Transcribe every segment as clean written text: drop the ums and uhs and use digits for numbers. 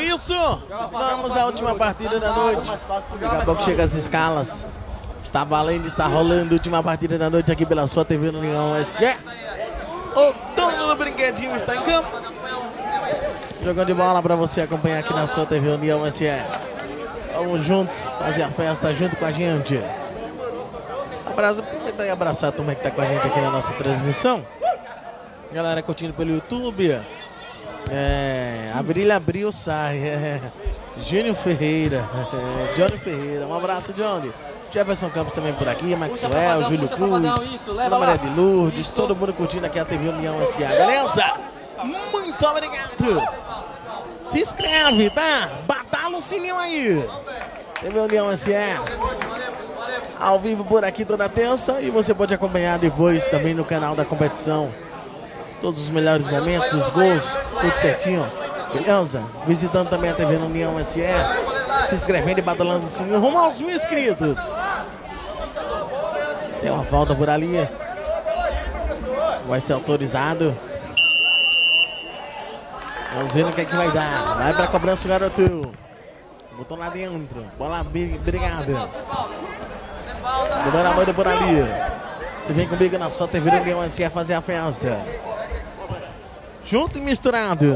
isso, vamos à última partida da noite. Daqui a pouco chega as escalas. Está valendo, está rolando a última partida da noite aqui pela sua TV União SE. O dono do brinquedinho está em campo. Jogando de bola para você acompanhar aqui na sua TV União SE. Vamos juntos fazer a festa junto com a gente. Abraço, aproveitar e abraçar a turma que está com a gente aqui na nossa transmissão. Galera curtindo pelo YouTube. Abril abriu, sai. Júnior Ferreira. Johnny Ferreira. Um abraço, Johnny. Jefferson Campos também por aqui. Maxwell, Júlio Cruz. Ana Maria de Lourdes. Todo mundo curtindo aqui a TV União SA. Beleza? Muito obrigado. Se inscreve, tá? Badala o sininho aí. TV União SA. Ao vivo por aqui toda terça. E você pode acompanhar depois também no canal da competição. Todos os melhores momentos, os gols, tudo certinho. Beleza? Visitando também a TV União SE. Se inscrevendo e badalando o sininho. Rumo aos 1000 inscritos. Tem uma falta por ali. Vai ser autorizado. Vamos ver o que é que vai dar. Vai pra cobrança o garoto. Botou lá dentro. Bola, obrigado. Dando a mão por ali. Você vem comigo na sua TV União SE fazer a festa. Junto e misturado.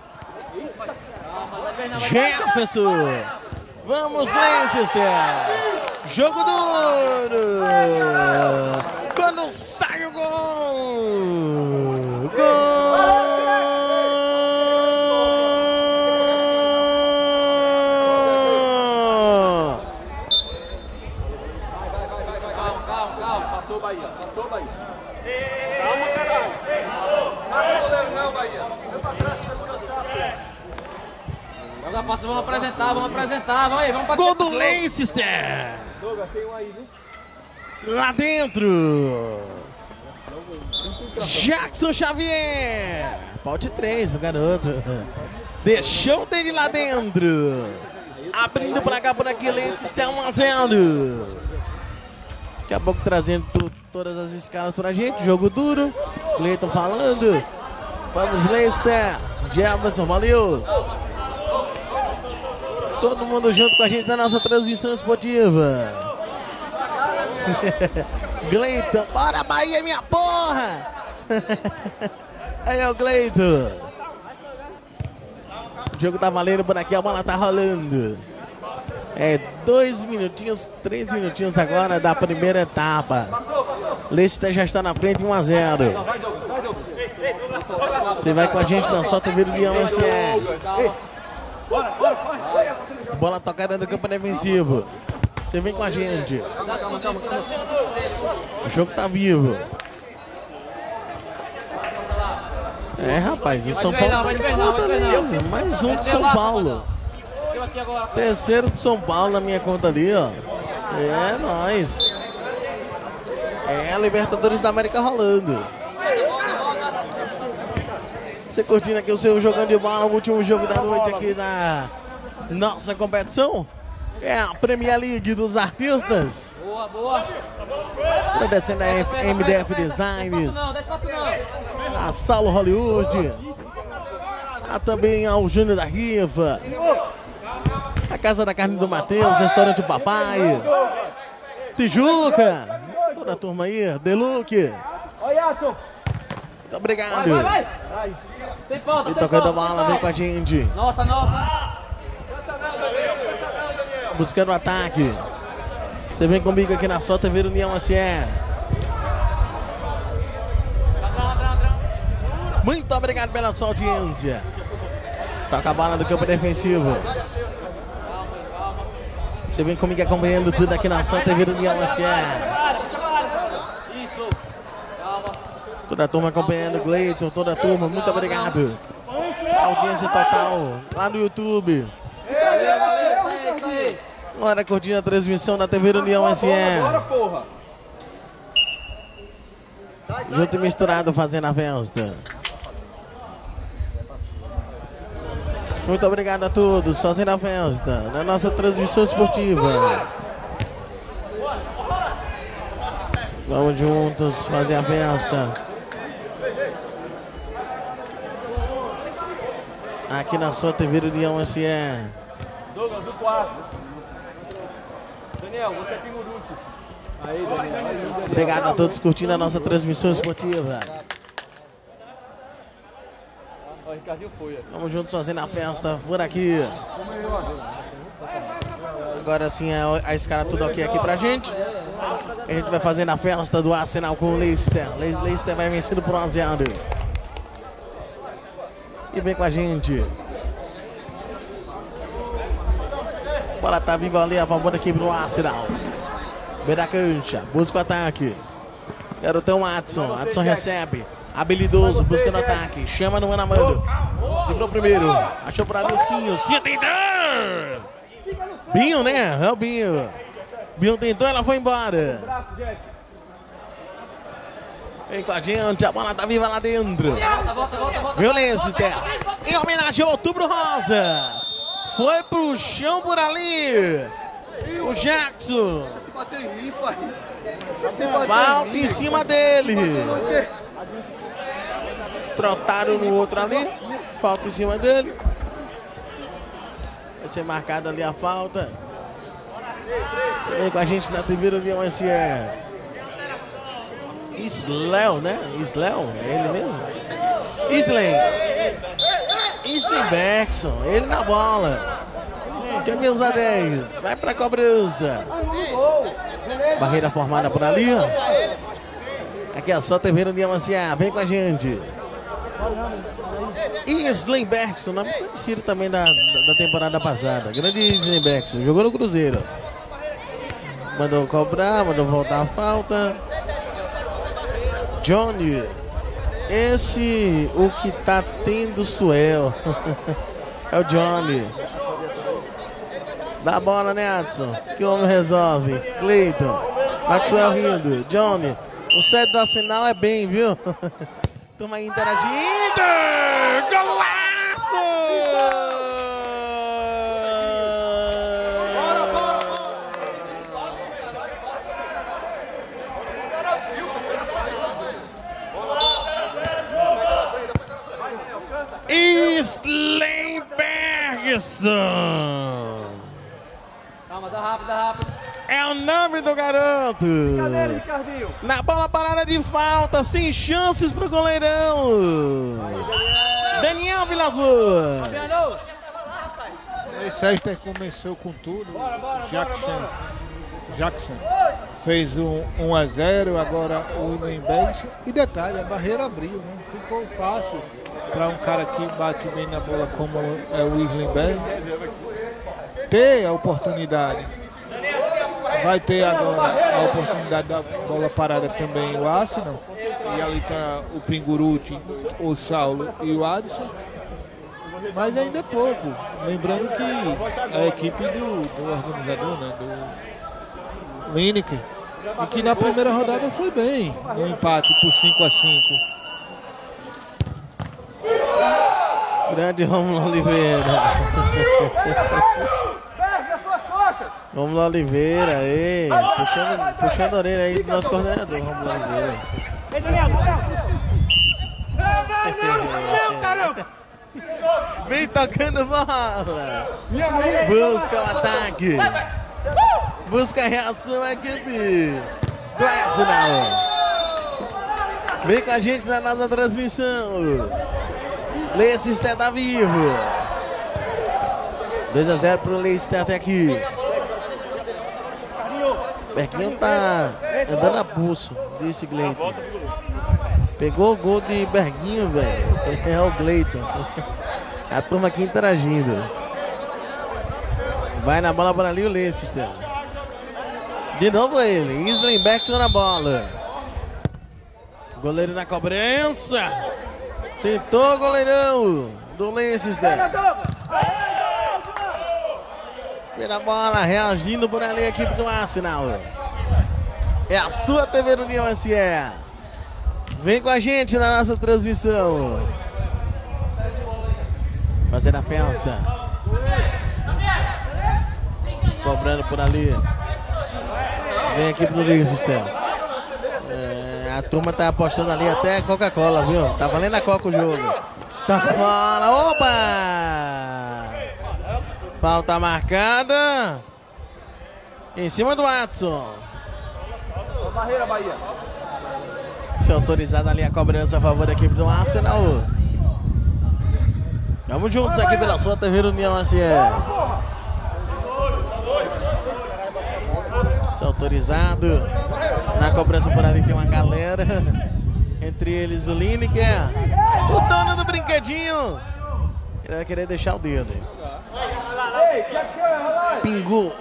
Jefferson. Vamos, Leicester. Jogo duro. Quando sai o gol. Gol. Calma. Passou o Bahia. Calma, caralho. Não, Bahia. Vamos apresentar, vamos aí, vamos para gol do Leicester! Lá dentro! Jackson Xavier! Pau de 3, o garoto. Deixou dele lá dentro. Abrindo pra cá, por aqui, Leicester 1-0. Daqui a pouco trazendo todas as escalas pra gente. Jogo duro. Cleiton falando. Vamos, Leicester. Jefferson, valeu. Todo mundo junto com a gente na nossa transmissão esportiva. Cleiton, bora Bahia, minha porra! Aí é o Cleiton. O jogo tá valendo por aqui, a bola tá rolando. 2 minutinhos, 3 minutinhos agora da primeira etapa. Leicester já está na frente, 1-0. Você vai com a gente na sua TV União SE. Bola tocada no campo defensivo. Você vem com a gente. Calma. O jogo tá vivo. Rapaz, o São Paulo tá ali. Mais um de São Paulo. Terceiro de São Paulo na minha conta ali, ó. É nóis. É a Libertadores da América rolando. Você curtindo aqui o seu jogando de bola, o último jogo da noite aqui na nossa competição. É a Premier League dos artistas. Boa. Agradecendo a MDF Designs, a Saulo Hollywood, também ao Júnior da Riva, a Casa da Carne do Matheus, Restaurante Papai, Tijuca, toda a turma aí, Deluque. Muito obrigado. Vai. Sem falta, E tocando a bola, vem com a gente. Nossa. Buscando o ataque. Você vem comigo aqui na sua TV União SE. Muito obrigado pela sua audiência. Toca a bola do campo defensivo. Você vem comigo acompanhando tudo aqui na sua TV União SE. Isso. Calma. Toda a turma acompanhando, Cleiton, toda a turma, muito obrigado. Audiência total lá no YouTube. Valeu, isso aí. Agora curtindo a transmissão da TV União SE. Junto e misturado fazendo a festa. Muito obrigado a todos fazendo a festa na nossa transmissão esportiva. Vamos juntos fazer a festa. aqui na sua TV União SE. Douglas, do 4. Daniel, você é Pinguruti. Aí, Daniel. Obrigado a todos curtindo a nossa transmissão esportiva. O Ricardinho foi. Vamos juntos fazendo a festa por aqui. Agora sim a escala tudo ok aqui pra gente. A gente vai fazendo a festa do Arsenal com o Leicester. Leicester vai vencendo por 1-0. E vem com a gente. Bola tá viva ali a favor da equipe do Arsenal. Vem da cancha, busca o ataque. Garotão Adson, Adson recebe. Habilidoso, buscando o ataque. Chama no mano a mano. Livrou primeiro. Achou por ali o Cinho. Cinho tentou. Binho, né? É o Binho. Binho tentou, ela foi embora. Vem com a gente, a bola tá viva lá dentro. Violência, em homenagem ao Outubro Rosa. Foi pro chão por ali. O Jackson. Falta em cima dele. Trotaram no outro ali. Falta em cima dele. Vai ser marcada ali a falta. Você vem com a gente na TV União SE. Isléu, né? Isléu, é ele mesmo? Islen Beckson, ele na bola. Camisa 10, vai pra cobrança. Barreira formada por ali. Aqui é só TV União SE, vem com a gente. Islen Beckson, nome conhecido também da temporada passada. Grande Islen Beckson, jogou no Cruzeiro. Mandou cobrar, mandou voltar a falta. Johnny, esse o que tá tendo Suel. É o Johnny. Dá a bola, né, Adson? Que o homem resolve. Cleiton, Maxwell rindo. Johnny, o set do Arsenal é bem, viu? Turma interagindo. Golaço! Islen Bergson. Calma, dá rápido. É o nome do garoto. Na bola parada de falta, sem chances pro goleirão. Daniel Vilas Boas. Esse Leicester começou com tudo. Jackson fez 1-0, agora o Islen Bergson. E detalhe, a barreira abriu, né? Ficou fácil para um cara que bate bem na bola como é o Islen Bergson ter a oportunidade. Vai ter agora a oportunidade da bola parada também o Arsenal. E ali está o Pinguruti, o Saulo e o Adson. Mas ainda é pouco. Lembrando que a equipe do organizador, né, do Lineker, e que na primeira rodada foi bem no empate por 5-5. Grande Romulo Oliveira. Romulo Oliveira, aí, puxando a orelha aí do nosso coordenador, Romulo Oliveira. Vem tocando bola. Busca o ataque. Busca a reação a equipe do Arsenal. Vem com a gente na nossa transmissão. Leicester tá vivo. 2-0 pro Leicester até aqui. Berguinho tá andando a pulso, disse Gleiton. Pegou o gol de Berguinho, velho. É o Gleiton. A turma aqui interagindo. Vai na bola para ali o Leicester. De novo ele, Islen Beckson na bola. Goleiro na cobrança. Tentou o goleirão do Leicester. Pela bola, reagindo por ali a equipe do Arsenal. É a sua TV União SE. Vem com a gente na nossa transmissão. Fazendo a festa. Cobrando por ali. Vem a equipe do Leicester. A turma tá apostando ali até Coca-Cola, viu? Tá valendo a Coca o jogo. Tá fora, opa! Falta marcada. Em cima do Watson. Barreira, Bahia. Se autorizada ali a cobrança a favor da equipe do Arsenal. Vamos juntos aqui pela sua TV União SE. Se autorizado. Na cobrança por ali tem uma galera. Entre eles o Lineker, o dono do brinquedinho. Ele vai querer deixar o dedo. Pingu,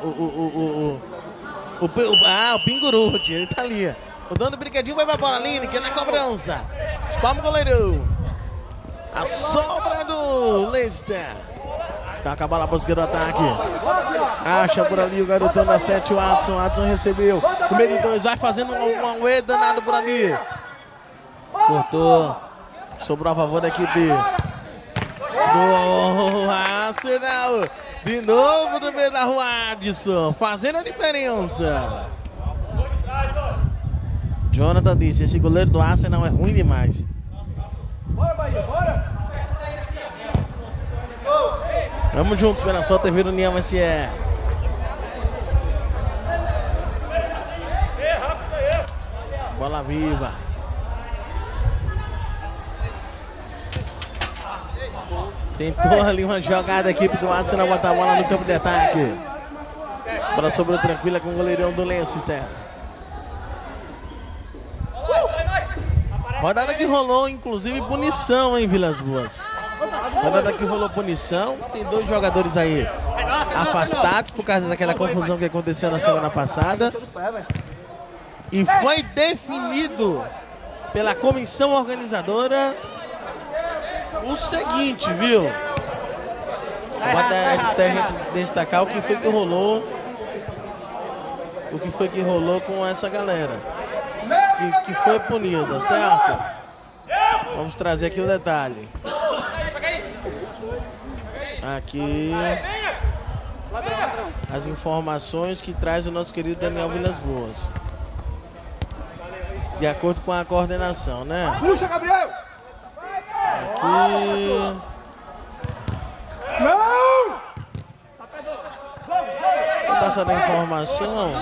o Pinguruti, ele tá ali. O dono do brinquedinho vai pra bola, Lineker na cobrança. Espalma o goleirão. A sobra do Leicester. Toca a bola para o esquerdo ataque. Acha por ali o garotão da 7, o Watson. Watson recebeu. O meio de 2 vai fazendo um auê danado por ali. Cortou. Sobrou a favor da equipe do Arsenal. De novo no meio da rua, Adson. Fazendo a diferença. Jonathan disse, esse goleiro do Arsenal é ruim demais. Bora, Bahia, bora! Vamos juntos pela sua TV União SE. Bola viva. Tentou ali uma jogada da equipe do Arsenal botar a bola no campo de ataque. Bola sobrou tranquila com o goleirão do Leicester. Rodada que rolou, inclusive, punição em Vilas Boas. Rodada que rolou punição. Tem 2 jogadores aí afastados por causa daquela confusão que aconteceu na semana passada. E foi definido pela comissão organizadora o seguinte, viu? Pode até a gente destacar o que foi que rolou. O que foi que rolou com essa galera que foi punida, certo? Vamos trazer aqui o detalhe. Aqui as informações que traz o nosso querido Daniel Vilas Boas. De acordo com a coordenação, né? Puxa, Gabriel! Aqui. Não! Vou passar a informação.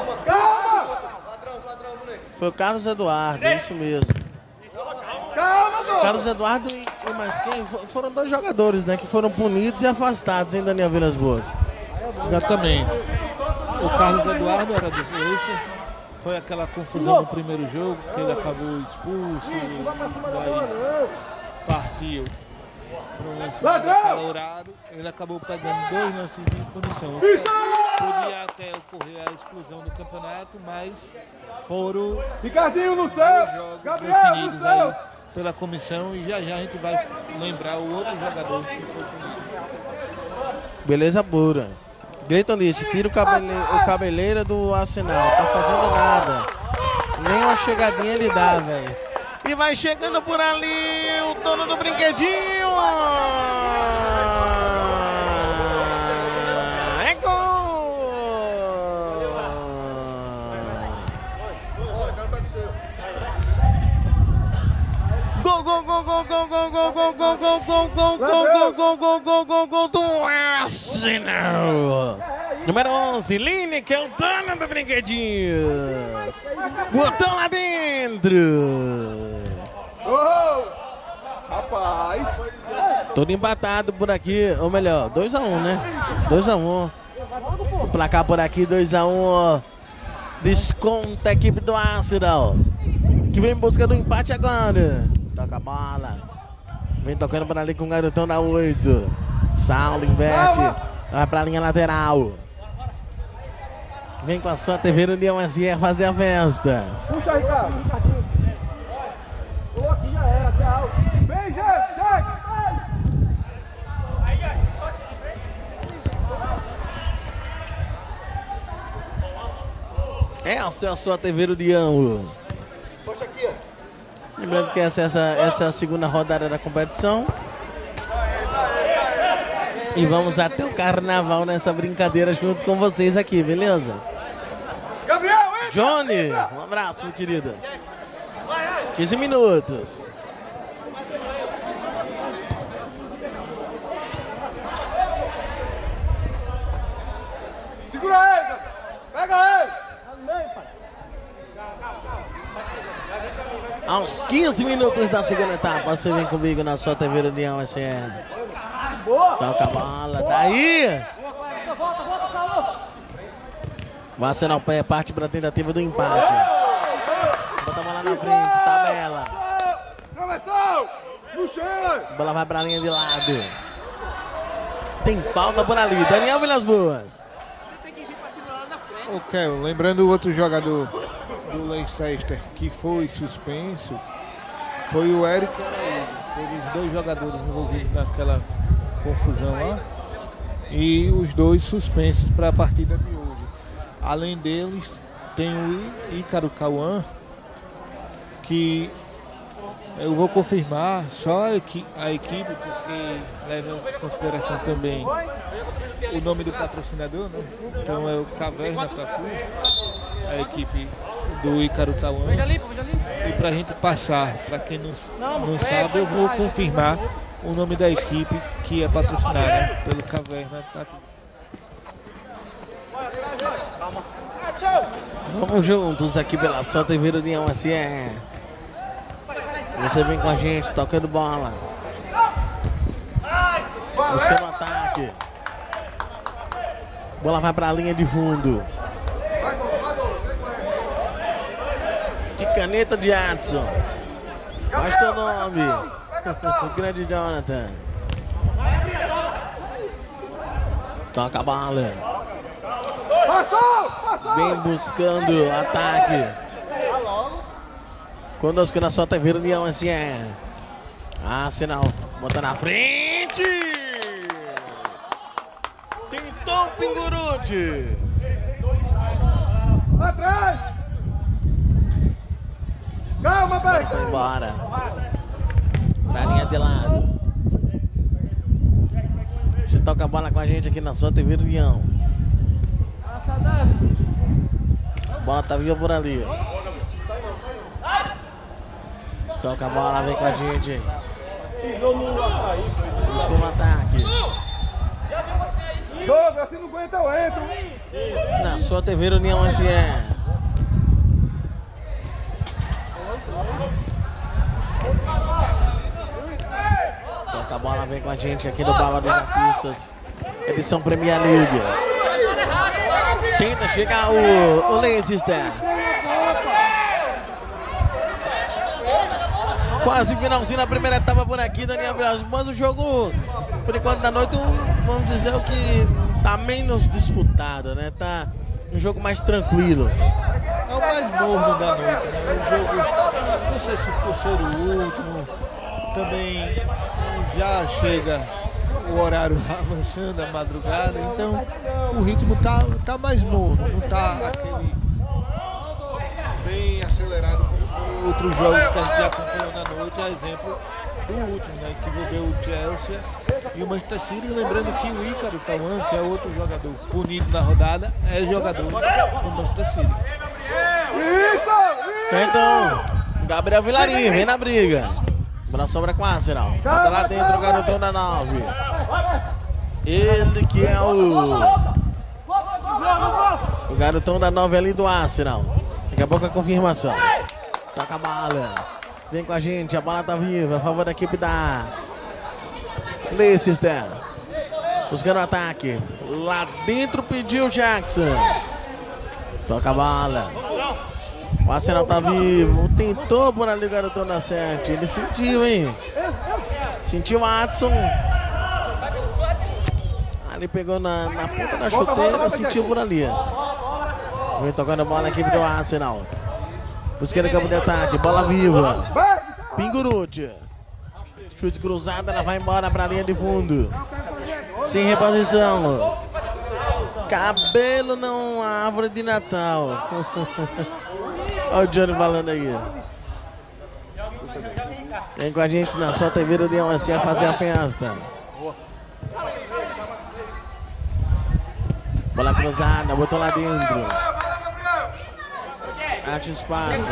Foi o Carlos Eduardo, isso mesmo. Carlos Eduardo e mais quem? Foram 2 jogadores, né? Que foram punidos e afastados em Daniel Vilas Boas. Exatamente. O Carlos Eduardo era do Leicester. Foi aquela confusão no primeiro jogo, que ele acabou expulso, daí partiu para um lance acalorado. Ele acabou pegando 2 lances de punição. Podia até ocorrer a exclusão do campeonato, mas foram Ricardinho no céu! jogos Gabriel definidos no céu! aí pela comissão e já a gente vai lembrar o outro jogador que foi punido. Beleza pura. Gleiton disse, tira o cabeleira do Arsenal. Tá fazendo nada. Nem uma chegadinha ele dá, velho. E vai chegando por ali o dono do brinquedinho. É gol! Gol, gol, gol, gol, gol, gol, gol, gol, gol, gol, gol, gol, gol, gol, gol, gol, gol, gol, gol do Arsenal. Número 11, Lineker, o dono do brinquedinho. Botou lá dentro. Rapaz! Todo empatado por aqui, ou melhor, 2-1, né? 2-1. O placar por aqui, 2-1. Desconta a equipe do Arsenal, que vem em busca do empate agora. Toca a bola. Vem tocando por ali com o garotão da 8. Saulo inverte. Vai pra linha lateral. Vem com a sua TV União SE fazer a festa. Puxa, Ricardo! Tô aqui, já era, tchau! Vem, gente! Essa é a sua TV União. Puxa aqui, ó! Lembrando que essa é a segunda rodada da competição. E vamos até o carnaval nessa brincadeira junto com vocês aqui, beleza? Gabriel, entra! Johnny, um abraço, meu querido. 15 minutos. Aos 15 minutos da segunda etapa, você vem comigo na sua TV União SN. Toca a bola, daí. Vai assinar o pé, parte para a tentativa do empate. Bota a bola na frente, tabela. A bola vai para a linha de lado. Tem falta por ali, Daniel Vilas Boas. Ok, lembrando o outro jogador do Leicester que foi suspenso, foi o Érico. Teve os dois jogadores envolvidos naquela confusão lá. E os dois suspensos para a partida de hoje. Além deles, tem o Ícaro Cauã, que eu vou confirmar só a equipe, porque leva em consideração também o nome do patrocinador, né? Então é o Caverna Tatu, a equipe do Ícaro Cauã. E para a gente passar, para quem não sabe, eu vou confirmar o nome da equipe que é patrocinada pelo Caverna Tatu. Vamos juntos aqui pela sua TV União SN. Você vem com a gente, tocando bola. Buscando ataque. Bola vai para a linha de fundo. Que caneta de Adson. Faz teu nome. O grande Jonathan. Toca a bola. Vem buscando ataque. Conosco na sua TV União SN. Sinal. Bota na frente. Tentou o Pingurucci. Atrás. Calma, pai. Vai embora. Pra linha de lado. Você toca a bola com a gente aqui na sua TV União. A bola tá viva por ali. Toca a bola, vem com a gente. Busca um ataque. Douglas, se não aguenta, eu entro. Na sua TV União SN. Toca a bola, vem com a gente aqui no Bala dos Artistas. Edição Premier League. Tenta chegar o Leicester. Quase finalzinho na primeira etapa por aqui, Daniel Vilas. Mas o jogo, por enquanto da noite, vamos dizer o que tá menos disputado, né? Tá um jogo mais tranquilo. É o mais morno da noite, né? O jogo, não sei se por ser o último, também já chega o horário avançando, a madrugada, então o ritmo tá mais morno, não tá aquele bem acelerado como outros jogos que a gente já acompanhou na noite, a exemplo do último, né, que envolveu o Chelsea e o Manchester City, lembrando que o Ícaro Cauã, que é outro jogador punido na rodada, é jogador do Manchester City. Então, Gabriel Vilarinho, vem na briga. Bola sobra com a Arsenal. Bota lá dentro o garotão da 9. Ele que é o garotão da 9 ali do Arsenal. Daqui a pouco a confirmação. Toca a bola. Vem com a gente, a bola tá viva. A favor da equipe da Leicester. Buscando o ataque. Lá dentro pediu o Jackson. Toca a bola. O Arsenal tá vivo. Tentou por ali o garotão da 7. Ele sentiu, hein? Sentiu o Adson. Ali pegou na ponta da chuteira, sentiu por ali. Vem tocando a bola aqui pro Arsenal. Buscando o campo de ataque, bola viva. Pingurucci. Chute cruzado, ela vai embora pra linha de fundo. Sem reposição. Cabelo não, árvore de Natal. Olha o Johnny falando aí. Vem com a gente na sua TV União assim a fazer a festa. Bola cruzada, botou lá dentro. Acha espaço.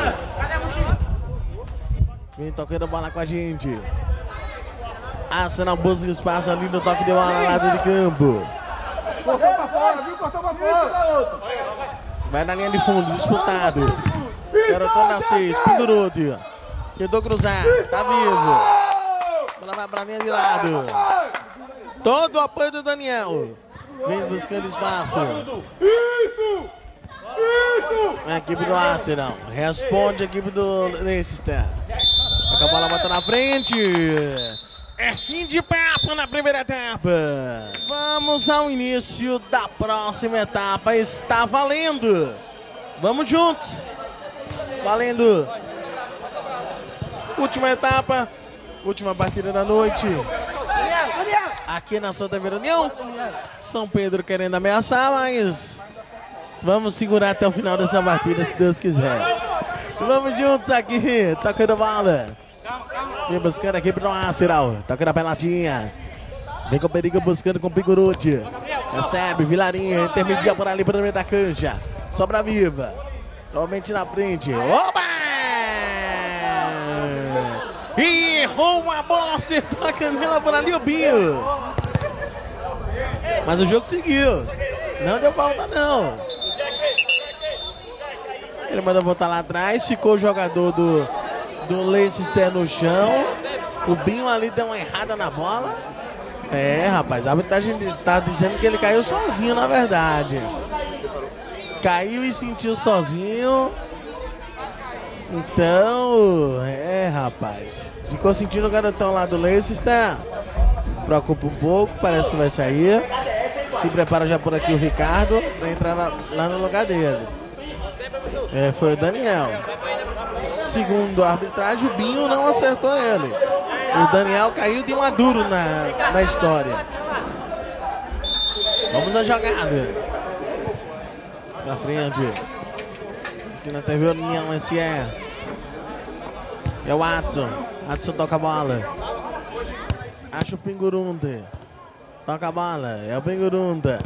Vem tocando bola com a gente. Arsenal busca espaço ali no toque de bola lá lado de campo. Cortou pra fora, viu? Cortou pra fora. Vai na linha de fundo, disputado. Garotão da 6, Pingurucci. Tentou cruzar, tá vivo. Ela vai pra linha de lado. Todo o apoio do Daniel. Vem buscando espaço. Isso! Isso! A equipe do Arsenal responde a equipe do Leicester. A bola bota na frente. É fim de papo na primeira etapa. Vamos ao início da próxima etapa. Está valendo. Vamos juntos. Valendo. Última etapa. Última partida da noite. Aqui na Santa Vera União. São Pedro querendo ameaçar, mas vamos segurar até o final dessa partida, se Deus quiser. Vamos juntos aqui. Tocando bola. Vem buscando aqui pro Arsenal. Toca na peladinha. Vem com o perigo buscando com o Pigurucci. Recebe, Vilarinha. Intermedia por ali para o meio da cancha. Sobra viva. Somente na frente. Opa! E errou a bola. Acertou a canela por ali o Binho. Mas o jogo seguiu. Não deu falta não. Ele mandou voltar lá atrás. Ficou o jogador do Leicester no chão. O Binho ali deu uma errada na bola. É, rapaz, a arbitragem tá dizendo que ele caiu sozinho, na verdade. Caiu e sentiu sozinho. Então, rapaz. Ficou sentindo o garotão lá do Leicester. Preocupa um pouco, parece que vai sair. Se prepara já por aqui o Ricardo para entrar lá no lugar dele. Foi o Daniel. Segundo a arbitragem, o Binho não acertou ele. O Daniel caiu de maduro na história. Vamos à jogada. Na frente. Aqui na TV União SE. É o Watson. Watson toca a bola. Acha o Pingurunde. Toca a bola. É o Pingurunde.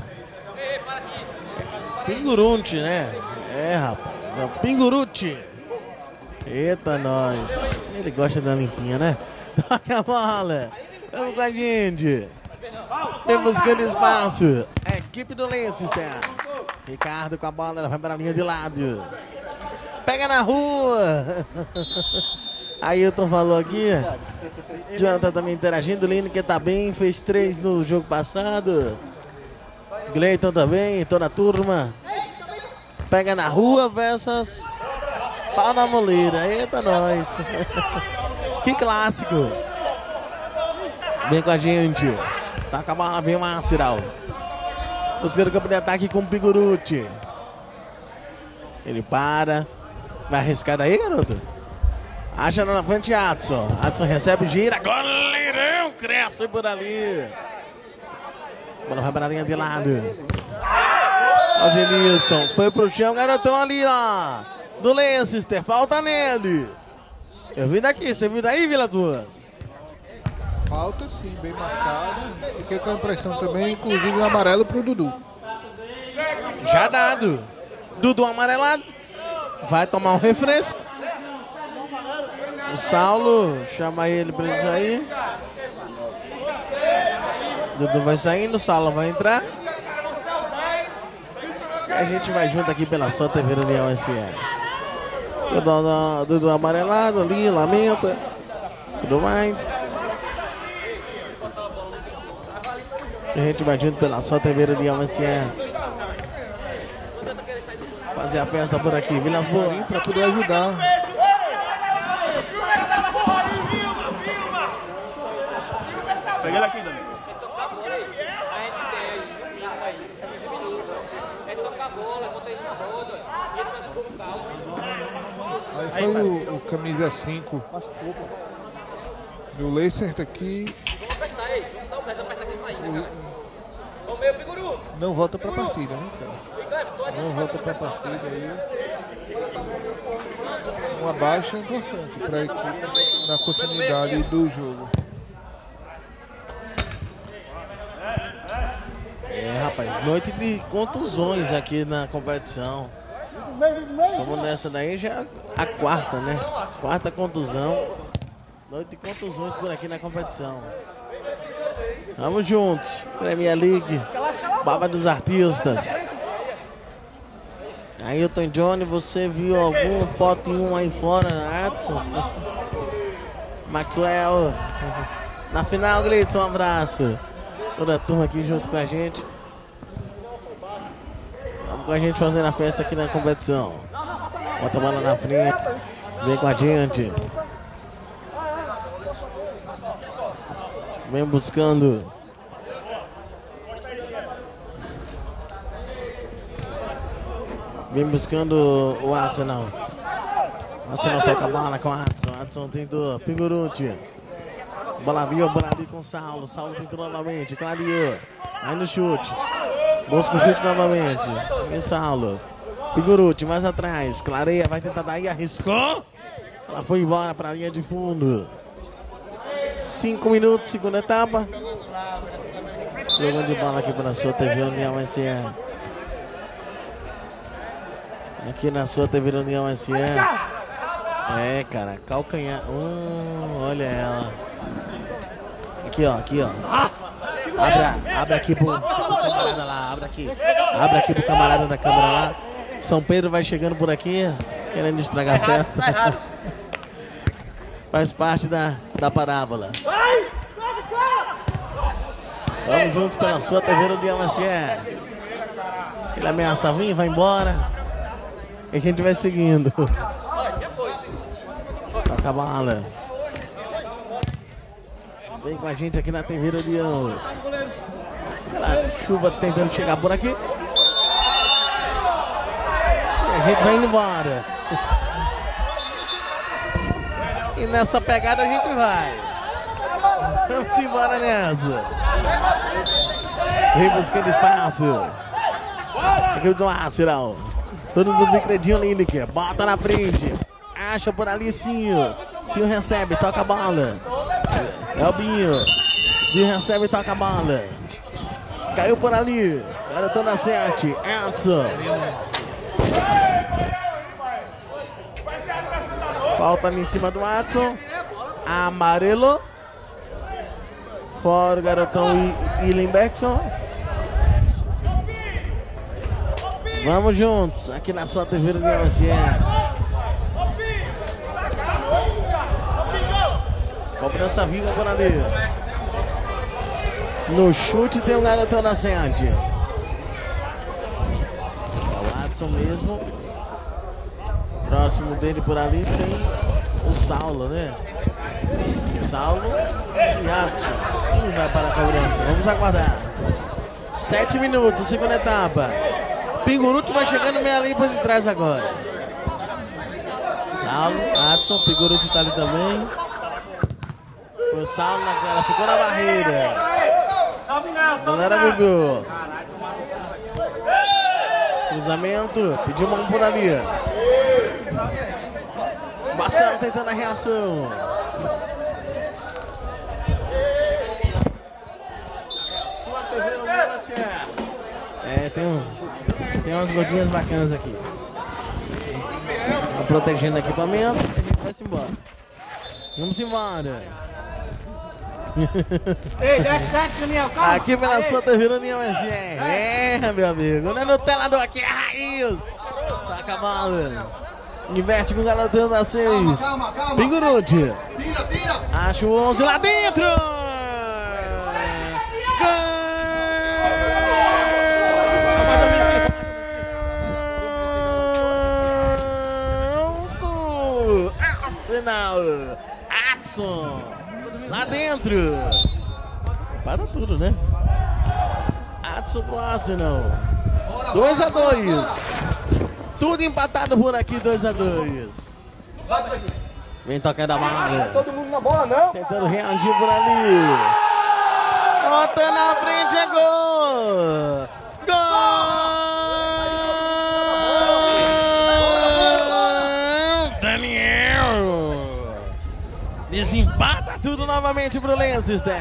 Pingurunte, né? Rapaz. É o Pingurucci. Eita, nós. Ele gosta da limpinha, né? Toca a bola. Vamos com a gente. Vem buscando espaço. Equipe do Leicester. Ricardo com a bola. Ela vai para a linha de lado. Pega na rua. Ailton falou aqui. Jonathan também interagindo. Lineker tá bem. Fez 3 no jogo passado. Gleiton também. Toda a turma. Pega na rua versus pau na moleira. Eita, nós. Que clássico. Vem com a gente. Toca a bola, vem o Arsenal. Buscando o campo de ataque com o Pigurucci. Ele para. Vai arriscar daí, garoto? Acha na frente Adson. Adson recebe, gira. Goleirão cresce por ali. Bola vai para a linha de lado. O Genilson foi pro chão, garotão ali, ó. Do Leicester, falta nele. Eu vim daqui, você viu daí, Vila Duas? Falta sim, bem marcado. Fiquei com a impressão também, inclusive o amarelo pro Dudu. Já dado. Dudu amarelado. Vai tomar um refresco. O Saulo chama ele pra ele sair. Dudu vai saindo, o Saulo vai entrar. E a gente vai junto aqui pela Santa TV União SE. Dudu amarelado ali, lamenta. Tudo mais. A gente vai junto pela Santa TV União SE. Fazer a festa por aqui, Vilas Boas, para poder ajudar. Pega ele aqui, Daniel. Aí foi o camisa 5 do Leicester aqui. Não volta pra partida, né, cara? Não volta pra partida aí. Uma baixa importante pra equipe na continuidade do jogo. Rapaz, noite de contusões aqui na competição. Somos nessa daí já a quarta, né? Quarta contusão. Noite de contusões por aqui na competição. Vamos juntos. Premier League. Baba dos artistas. Ailton Johnny, você viu algum pote 1 aí fora, Adson? Maxwell. Na final, Gleidson, um abraço. Toda a turma aqui junto com a gente. Vamos com a gente fazendo a festa aqui na competição. Bota a bola na frente. Vem com a gente. Vem buscando. Vem buscando o Arsenal. O Arsenal toca a bola com o Adson. Adson tentou. Pingurucci. Bola viu, bola ali com o Saulo. Saulo tentou novamente. Clareou. Aí no chute. Busca o chute novamente. E o Saulo. Pingurucci mais atrás. Clareia, vai tentar dar e arriscou. Ela foi embora para a linha de fundo. 5 minutos, segunda etapa. Jogando de bola aqui para a sua TV União SE. Aqui na sua TV União SE. É, cara, calcanhar. Olha ela. Aqui, ó, aqui, ó. Abra aqui pro camarada lá, abre aqui pro camarada da câmera lá. São Pedro vai chegando por aqui, querendo estragar a festa. Faz parte da parábola. Vamos juntos pela sua TV União SE. Ele ameaça vir, vai embora. E a gente vai seguindo. Toca a bala. Vem com a gente aqui na TV União. Aquela chuva tentando chegar por aqui. E a gente vai indo embora. E nessa pegada a gente vai. Vamos embora nessa. Vem buscando espaço. Aqui do Arsenal. Todo do bicredinho Lineker. Bota na frente. Acha por ali Cinho. Cinho recebe, toca a bola. É o Binho. Binho recebe e toca a bola. Caiu por ali. Garotão na 7. Edson. Falta ali em cima do Edson. Amarelo. Fora o garotão e Limbeckson. Vamos juntos. Aqui na sua TV União SE. Cobrança viva por ali. No chute tem um garotão na 7. É o Adson mesmo. Próximo dele por ali tem o Saulo, né? Saulo e Adson. Quem vai para a cobrança? Vamos aguardar. 7 minutos, segunda etapa. Pingurucci vai chegando meia limpa de trás agora. Saulo, Adson, Pingurucci tá ali também. O Saulo naquela, ficou na barreira. Não era Gugu. Cruzamento, pediu mão por ali. Marcelo tentando a reação. Sua TV no meu SE. É, tem umas gordinhas bacanas aqui. Tá protegendo o equipamento. A gente vai se embora. Vamos embora. Ei, desce, Daniel, calma. Aqui pela sua TV União SE. É, meu amigo. Não é Nutella do aqui, é raiz. Taca a bola. Inverte com o garotão da 6. Pingurucci. Tira. Acha o 11 lá dentro. Gol! Final. Adson. Lá dentro. Para tudo, né? Adson pro Arsenal. 2-2. Tudo empatado por aqui, 2-2. Vem tocando a bola. Todo mundo na bola, não? Tentando reagir por ali. Bota na frente, é gol! Gol! Daniel! Desempata tudo novamente pro Leicester.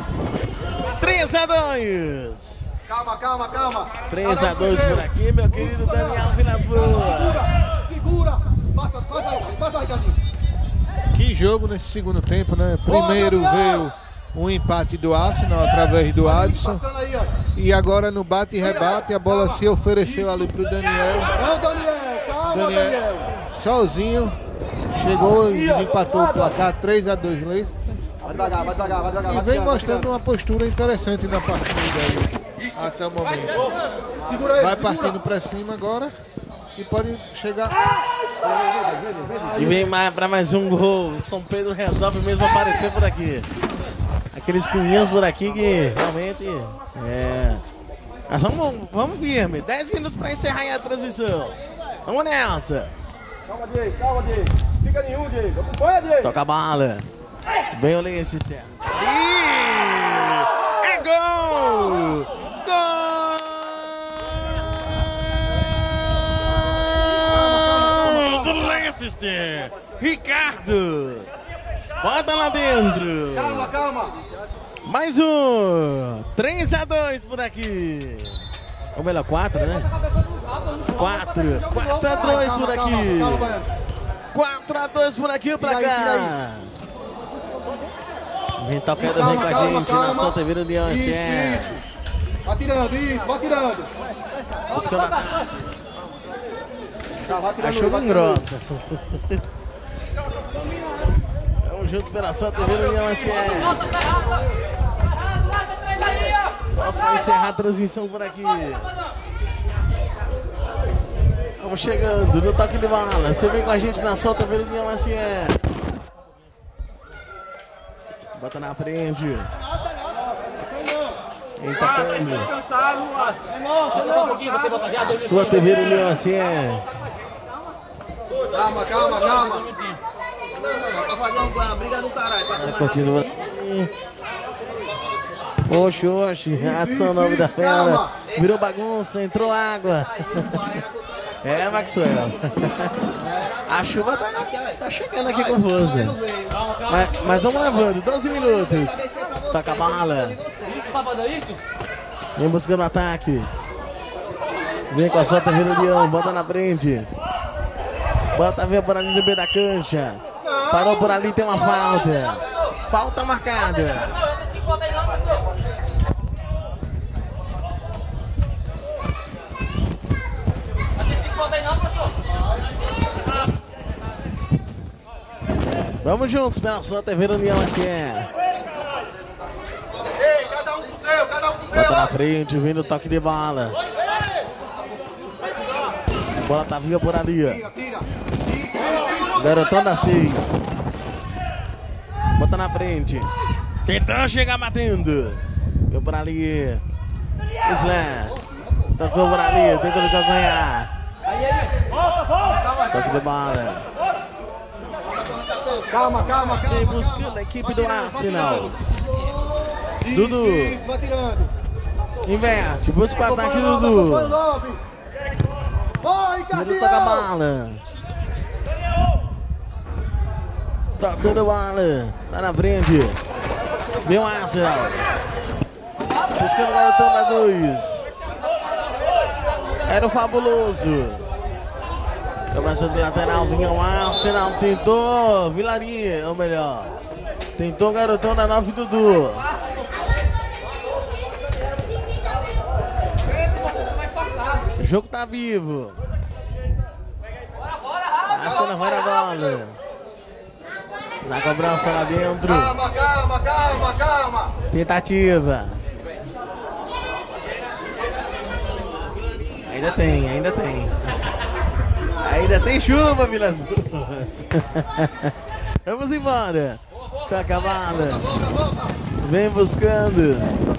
3-2. Calma. 3-2 por aqui, meu querido Daniel Vilas Boas. Segura. Passa aí, Cadinho. Que jogo nesse segundo tempo, né? Primeiro veio um empate do Arsenal através do Adson. E agora no bate e rebate a bola se ofereceu ali pro Daniel. Não, Daniel. Calma, Daniel. Sozinho. chegou e empatou o placar 3-2 Leicester. Vai devagar, vai devagar, vai devagar. E vem mostrando uma postura interessante na partida aí, até o momento. Segura ele, Vai segura. partindo pra cima agora e pode chegar. E vem para mais um gol. São Pedro resolve mesmo aparecer por aqui. Aqueles pinhinhos por aqui que realmente Mas vamos firme. 10 minutos para encerrar aí a transmissão. Vamos nessa. Calma, Diego. Fica nenhum, Diego. Acompanha, Diego. Toca a bala. Bem o Leicester. É gol! Gol do Leicester! Ricardo! Bota lá dentro! Calma. Mais um! 3-2 por aqui! Ou melhor, 4, né? 4-2 por aqui! Calma, Baiano. 4-2 por aqui pra Tira cá! aí. Vem tocando bem com a gente na Santa Vila União. Isso. Vai tirando. Buscando a... Tá, vai tirando. Achou vai bem tirando. grossa. Estamos juntos pela Santa Vila União. Posso encerrar a transmissão por aqui. Vamos chegando no toque de bala. Você vem com a gente na Santa Vila União. Bota na frente. Quem tá tocando? A sua TV União Calma. Continua. Oxe, ação nova da fera. Virou bagunça, entrou água. Maxwell. A chuva tá chegando aqui com força. Mas vamos levando, 12 minutos. Toca a bala. Vem buscando o ataque. Vem com a Santa Vila União, bota na frente. Bota ver por ali no meio da cancha. Parou por ali, tem uma falta. Falta marcada. Vamos juntos pela Santa Vila União Ei, cada um pro seu. Bota na frente, vindo o toque de bala. Bola tá viva por ali. Tira. Garotão da 6. Bota na frente. Tentando chegar batendo. Viu por ali. Slam. Tocou por ali, tentando calcanhar. Toque de bala. Calma. Vem buscando a equipe do Arsenal. Dudu. Isso, vai tirando. Inverte, busca o ataque do Dudu. Vai, Dudu toca a bala. Tocando bala. Tá na frente. Vem o Arsenal. Buscando o garotão da 2. Era o Fabuloso. Cobrança de lateral, vinha o Arsenal, tentou Vilarinha, ou melhor, tentou o garotão da 9 Dudu. O jogo tá vivo. Arsenal vai na bola. Na cobrança lá dentro. Calma. Tentativa. Ainda tem. Ainda tem chuva, Vilas Boas. Vamos embora. Toca a bala. Vem buscando.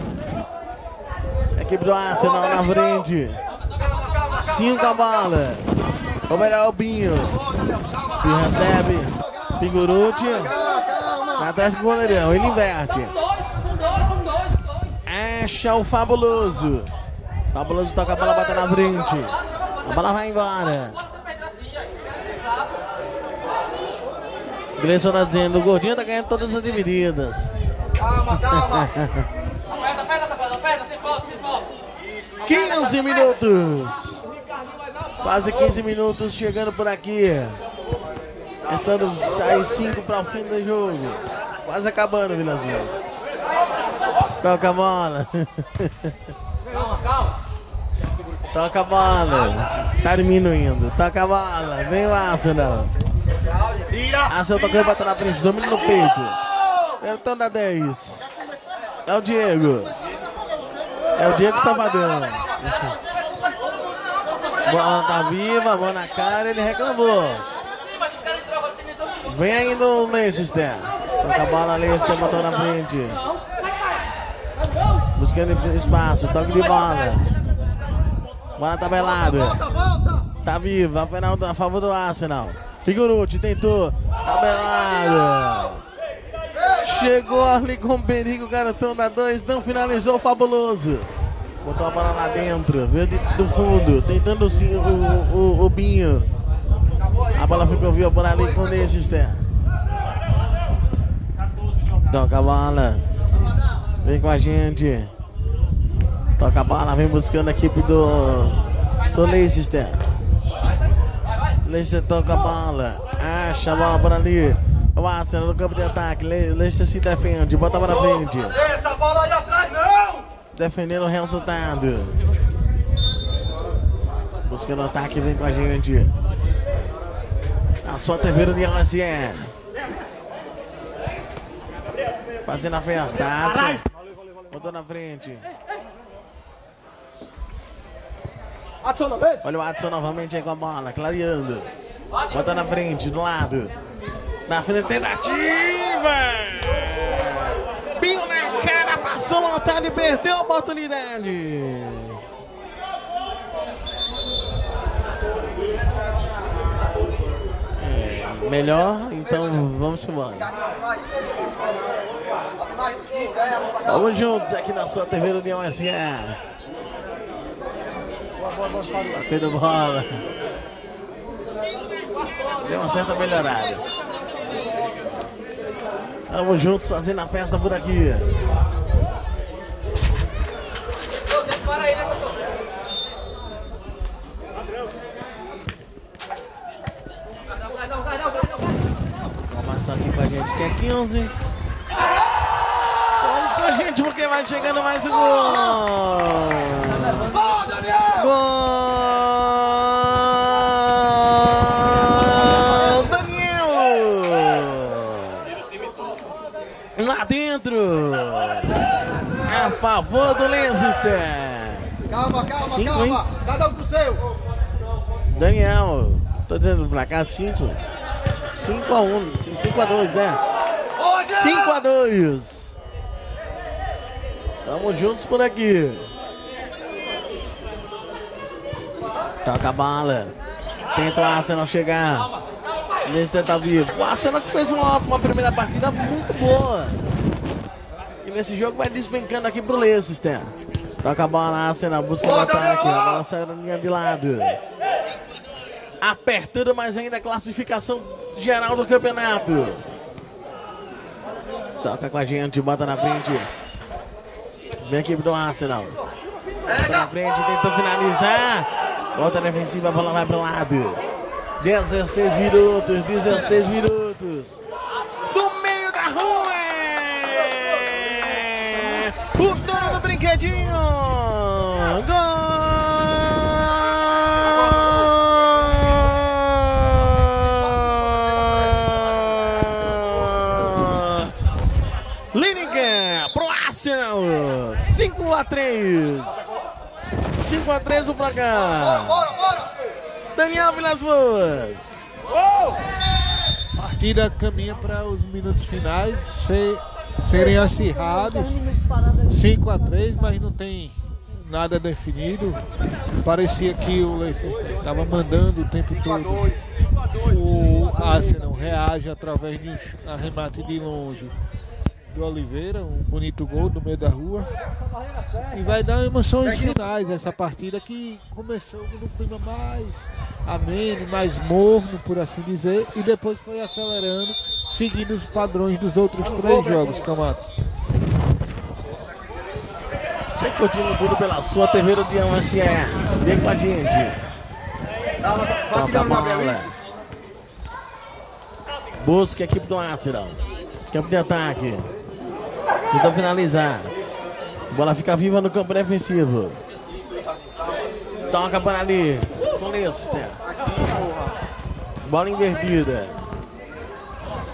Equipe do Arsenal na frente. 5 a bala. O melhor é o Binho. Binho recebe. Pinguruti. Atrás com o goleirão. Ele inverte. Acha o Fabuloso. Fabuloso toca a bola, bota na frente. A bola vai embora. Gleison tá dizendo, o Gordinho tá ganhando todas as divididas. Calma. Aperta, sem falta. 15 minutos. Quase 15 minutos chegando por aqui. Restando sair 5 para o fim do jogo. Quase acabando, Vilas Boas. Toca a bola. Calma. Toca a bola. Tá diminuindo. Toca a bola. Vem o Arsenal. Arsenal tocando, bota na frente, domina no peito. Então dá 10. É o Diego. É o Diego Salvador. Bola tá viva, bola na cara, ele reclamou. Vem ainda o Leicester. Toca a bola, Leicester botou na frente. Buscando espaço, toque de bola. Bola tabelada. Tá viva, a favor do Arsenal. Figurucci tentou. Tabelada. Chegou ali com o perigo, o garotão da 2, não finalizou, fabuloso. Botou a bola lá dentro, veio do fundo, tentando sim o Binho. A bola ficou viva por ali com o Leicester. Toca a bola. Vem com a gente. Toca a bola, vem buscando a equipe do Leicester. Leicester toca a bola. Acha a bola por ali. O Arsenal no campo de ataque. Leicester se defende, bota a bola na frente. Essa bola aí atrás não! Defendendo o resultado. Buscando o ataque, vem com a gente. A sua TV do DLSE. Fazendo a festa. Adson. Botou na frente. Olha o Adson novamente aí com a bola, clareando. Bota na frente, do lado. Na frente, tentativa! Binho na cara, passou lotado e perdeu a oportunidade. Melhor, então vamos embora. Vamos juntos aqui na sua TV do União SA. Pedro bola. Deu uma certa melhorada. Vamos juntos fazendo a festa por aqui. Vamos passar aqui com a gente que é 15. Vamos com a gente porque vai chegando mais um gol. Gol! Daniel! Lá dentro! A favor do Leicester! Calma, Cinco, calma! hein? Cada um com o seu! Daniel, tô dizendo pra cá 5. 5-1, 5-2, né? 5-2. Tamo juntos por aqui. Toca a bala. Tenta o Arsenal chegar. Leicester tá vivo. O Arsenal que fez uma primeira partida muito boa. E nesse jogo vai despencando aqui pro Leicester. Toca a bola, Arsenal, busca o ataque. A bola sai da linha de lado. Apertando mais ainda a classificação geral do campeonato. Toca com a gente, bota na frente. Vem a equipe do Arsenal. Bota na frente, tentou finalizar. Volta defensiva, a bola vai pro lado. 16 minutos, 16 minutos. Do meio da rua. O dono do brinquedinho. Gol! Lineker pro Arsenal. 5-3. 5-3 o placar. Daniel Vilas Boas. A partida caminha para os minutos finais serem acirrados. 5-3, mas não tem nada definido. Parecia que o Leicester estava mandando o tempo todo. O Arsenal reage através de um arremate de longe do Oliveira, um bonito gol do meio da rua. E vai dar emoções finais essa partida que começou no clima mais ameno, mais morno, por assim dizer, e depois foi acelerando, seguindo os padrões dos outros 3 jogos, Camato. Você continua tudo pela sua TV do União SA. Vem com a gente. Toca a bola. Busca a equipe do Arsenal. Campo de ataque. Tenta finalizar. Bola fica viva no campo defensivo. Toca para ali. Com Leicester. Bola invertida.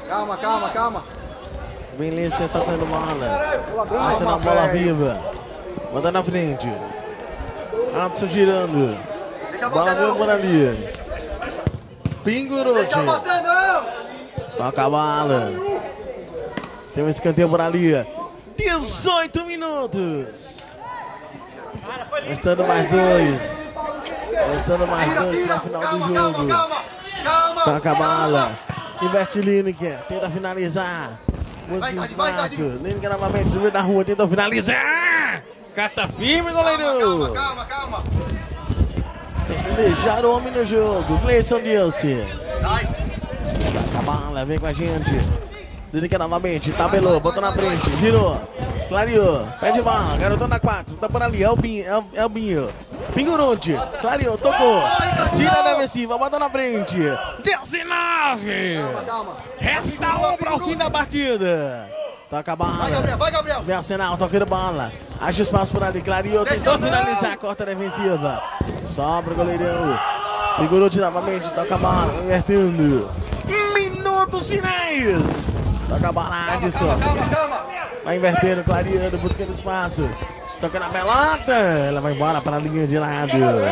Calma, calma, calma. Vinícius tocando bola. Passando a bola viva. Manda na frente. Adson girando. Bola viva por ali. Pingurucci. Deixa bater, não! Toca a bola. Tem um escanteio por ali. 18 minutos. Restando mais 2. Restando mais 2 no final do jogo. Toca a bola. Inverte Lineker. Tenta finalizar. Busca espaço. Lineker novamente no meio da rua. Tenta finalizar. Carta firme, goleiro. Calma, calma. Tem que deixar o homem no jogo. Gleison Dilce. Sai. Toca a bola. Vem com a gente. Lineker novamente. Tabelou. Botou na frente. Girou. Clareou. Pede bola. Garotão da 4. Tá por ali. É o Binho. Pingurucci. Clareou. Tocou. Tira a defensiva. Bota na frente. 19. Calma. Resta 1 para o fim da partida. Toca a bola. Vai, Gabriel. Vem Arsenal, tocando bola. Acha espaço por ali. Clareou. Tentou finalizar a corta defensiva. Sobra o goleirão. Pingurucci novamente. Toca a bola. Invertendo. Minutos finais. Toca a bola. Adson. Calma. Vai invertendo, clareando, buscando espaço. Toca na pelota. Ela vai embora para a linha de lado.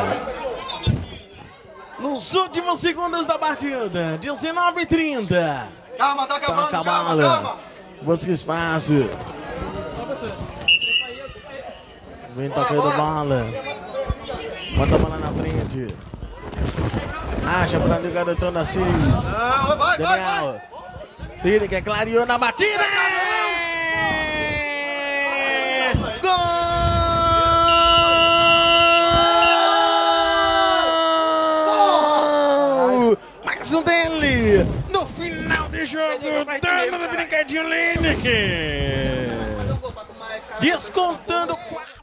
Nos últimos segundos da partida. 19h30. Calma, tá acabando. Toca a bola. Busca espaço. Vem tocando bola. Bota a bola na frente. Acha para ali o garotão da 6. Daniel. Lineker clareou na batida. Gol! Mais um dele. No final de jogo. Dando do brinquedinho Lineker. Descontando 4.